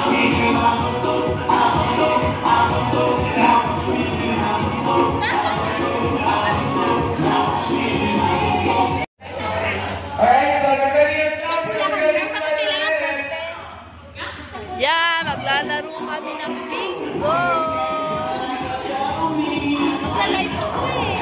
Yeah, maglalaro kami ng bingo. Maglalay po eh.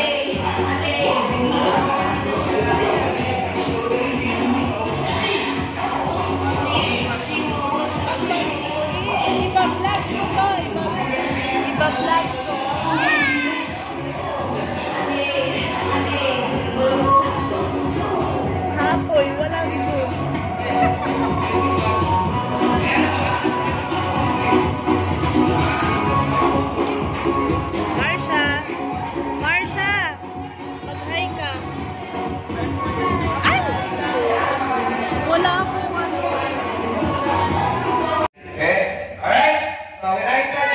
Iba-vlog ko to. Iba-vlog ko. Hapoy, walang ito. Barsha, mag-hi ka. Ay! Wala akong ano. Okay, alright. So when I start,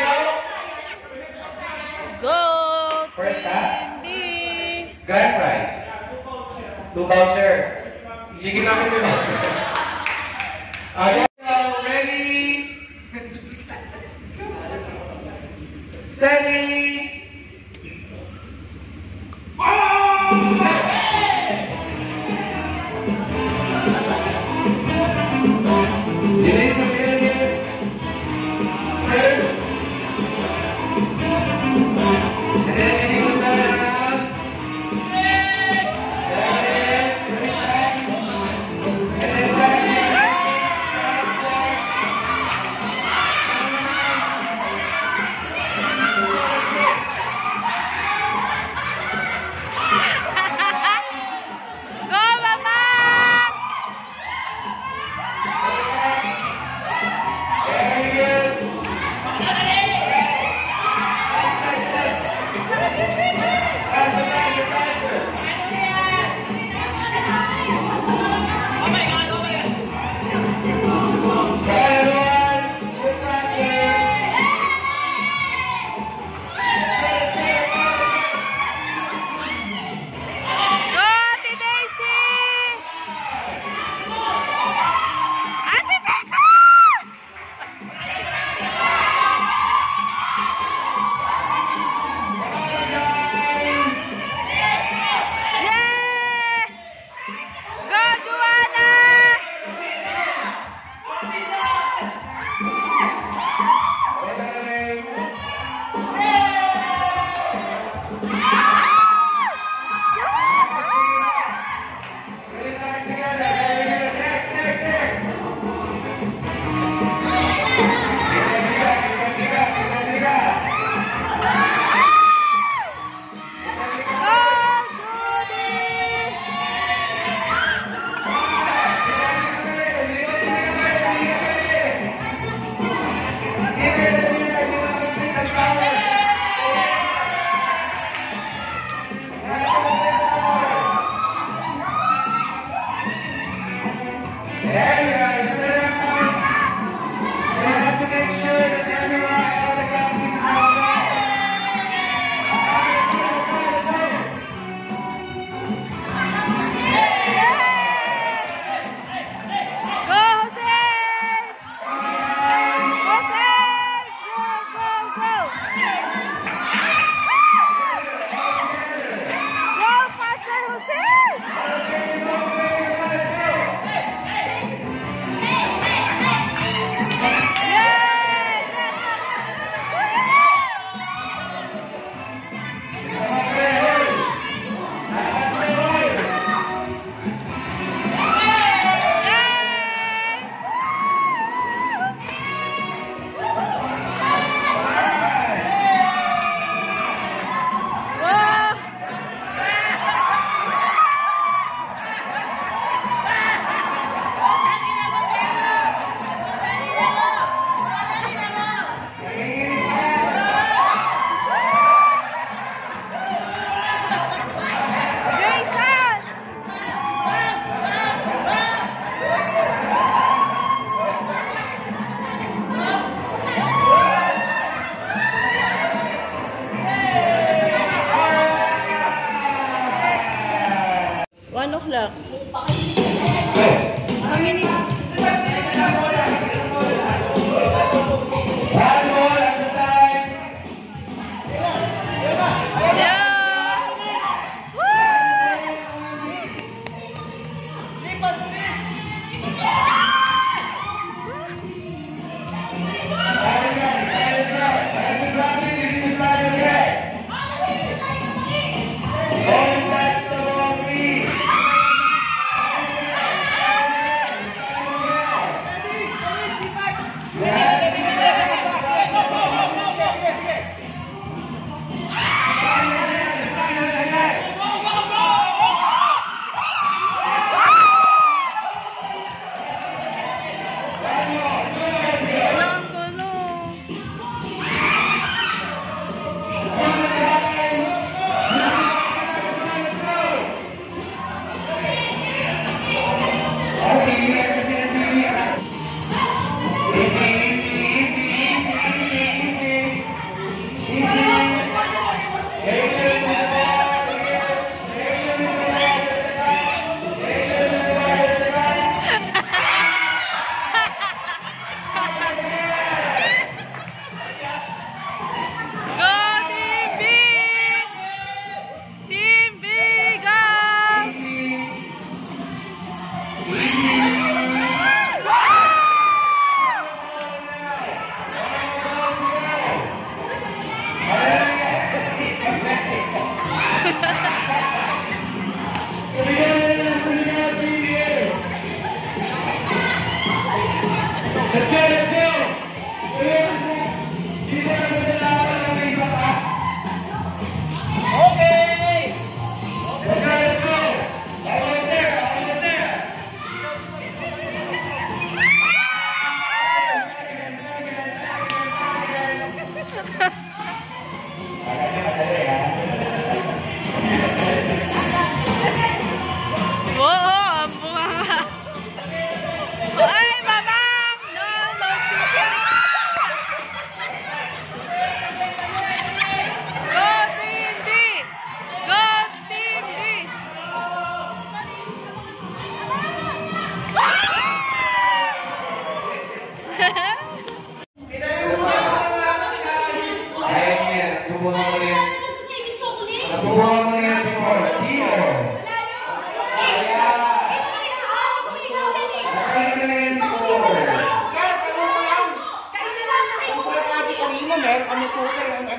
Go! First half. B. Grand prize. 2 voucher. Sige natin 2 voucher. Okay, so ready? Steady! You need to feel it. First. And then you need to turn around.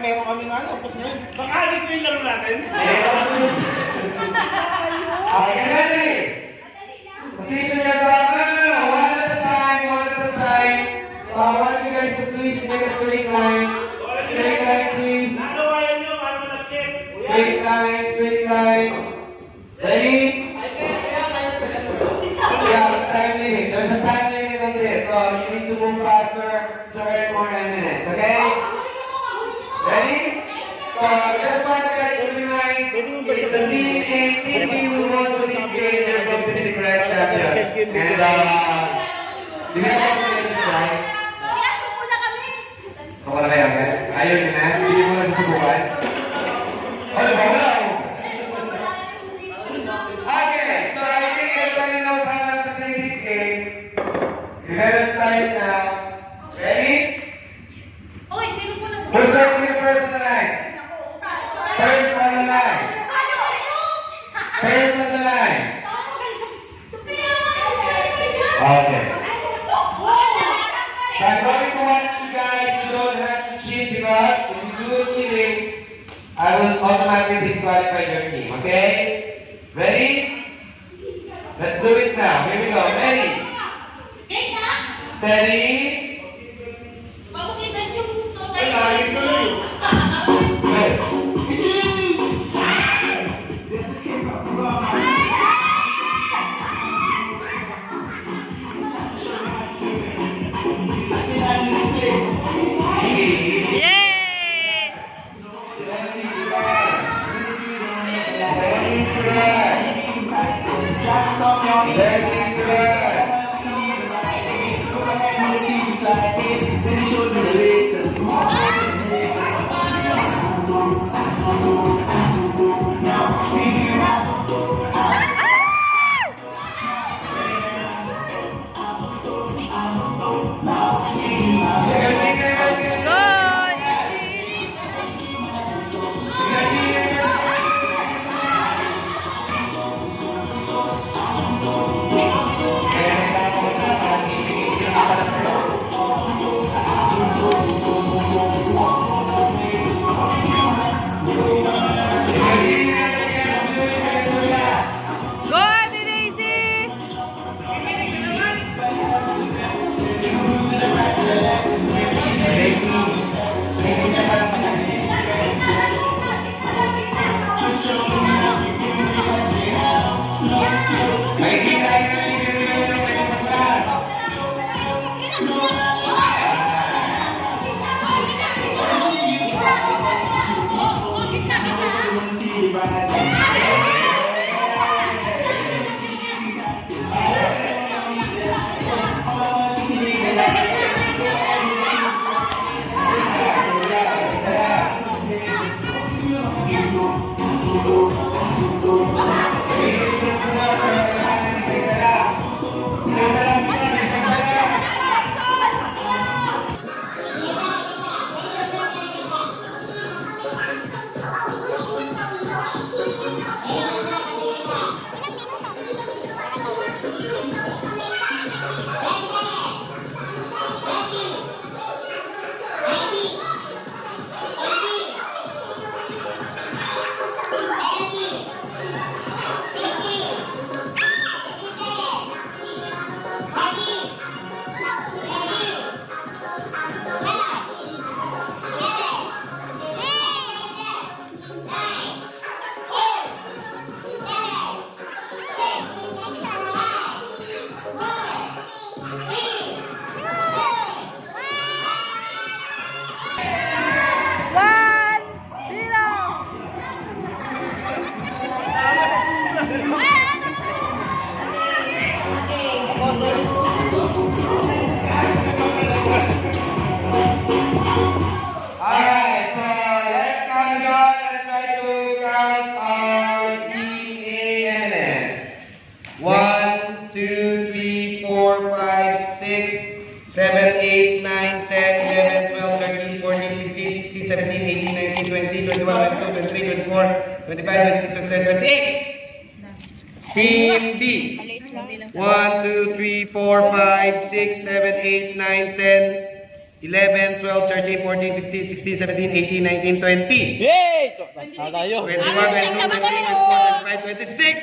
meron kami nga, opos na yun. Baka alit mo yung laro natin? Okay, ready? Station yourself. No. One at a time, one at a time. So I want you guys to please make a straight line. Straight line, please. Nagawayan nyo, para malakit. Straight line, straight line. Ready? Yeah, the time limit. There's a time limit on this, so you need to move faster to earn more minutes, okay? Ready? So just want you guys to remind, if the team A, team B who won to this game, they're going to be the grand champion. And do you have a competition prize? Wala kayo, okay? Ayaw nyo na? Hindi mo na susubukan? Wala ba? Wala ako. Okay, so I think everybody knows how to play this game. You better start it now. Ready? Who's going to be the first on the line? First on the line. First on the line. Okay. So I'm going to watch you guys. You don't have to cheat because if you do cheating, I will automatically disqualify your team. Okay? Ready? Let's do it now. Here we go. Ready? Steady. Team B. 1, 2, 3, 4, 5, 6, 7, 8, 9, 10. 11, 12, 13, 14, 15, 16, 17, 18, 19, 20. Yay! Tayo. 21, 22, 23, 24, 25, 26.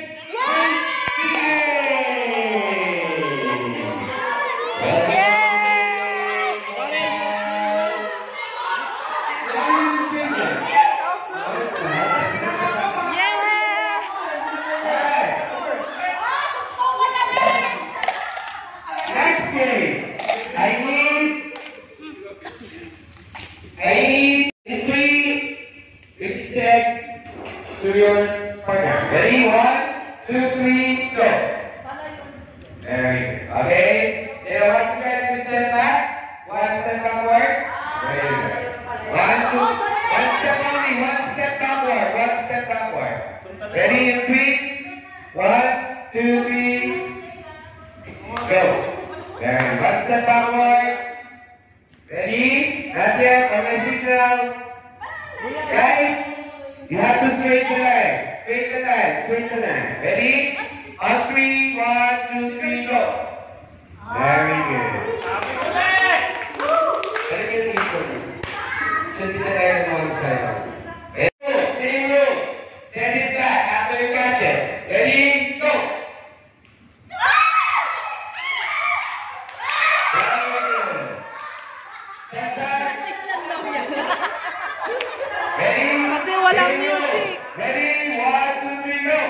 Next game. I need 3 stick to your partner. Ready? 1, 2, 3, go. There you go. Okay. Then once you guys step back, 1 step backward. Very good. 1 step only. 1 step backward. 1 step backward. Ready? In 3, 1, 2, 3, go. There. 1 step backward. Ready? Not yet. On my signal. Guys, you have to straight the line. Straight the line. Straight the line. Ready? On 3, 1, 2, 3, go. Very good. Very good. Should be the line on one side. Same rules. Send it back after you catch it. Ready? Go. Ready? Kasi walang music. Ready? 1, 2, 3, go!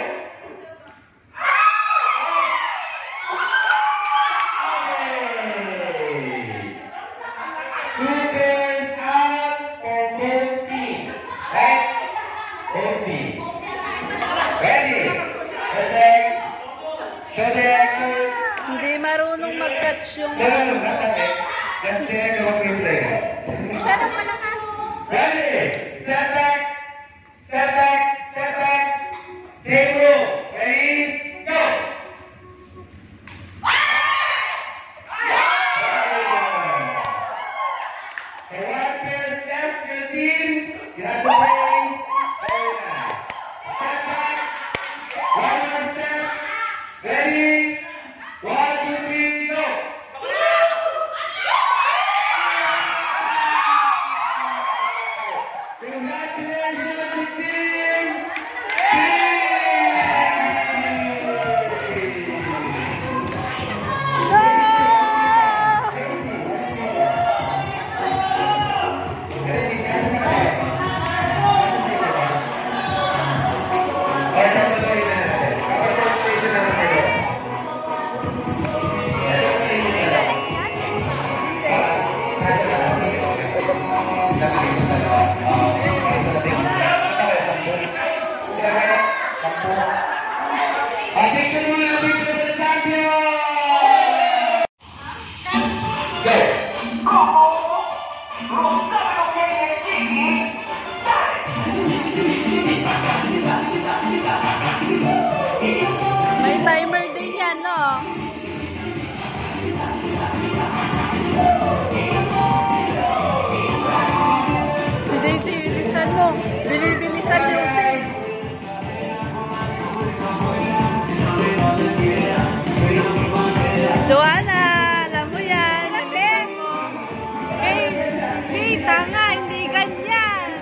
Two pairs out for both team. Right? Both team. Ready? Perfect. Show the action. Hindi marunong mag-catch yung... No, not that way. Just direct the was replay. Siya lang malakas. Ready? Step back. Step back. Step back. Same rules. Ready? Go. So one pair step to your team. You have to play. Very nice. Step back. One more step. Ready? 1, 2, 3, go. Congratulations, team! Attention muna, picture for the champion! Go! May timer din yan, no? Si Daisy, bilisan mo. Bilisan mo. Joanna, alam mo yan. Bilisan mo. Hey, tanga, hindi ganyan.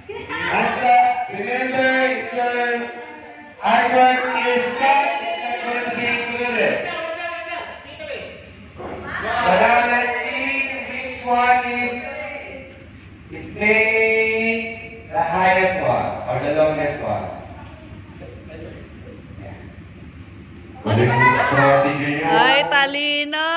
Remember, if your hard work is cut, it's not going to be included. So now let's see which one is playing the highest one or the longest one. Ay, talino!